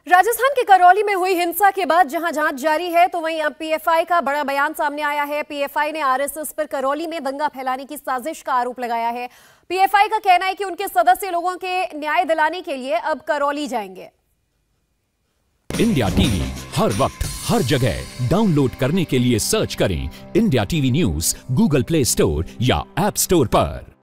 राजस्थान के करौली में हुई हिंसा के बाद जहां जांच जारी है, तो वहीं अब पीएफआई का बड़ा बयान सामने आया है। पीएफआई ने आरएसएस पर करौली में दंगा फैलाने की साजिश का आरोप लगाया है। पीएफआई का कहना है कि उनके सदस्य लोगों के न्याय दिलाने के लिए अब करौली जाएंगे। इंडिया टीवी हर वक्त हर जगह डाउनलोड करने के लिए सर्च करें India TV news Google Play Store या ऐप स्टोर पर।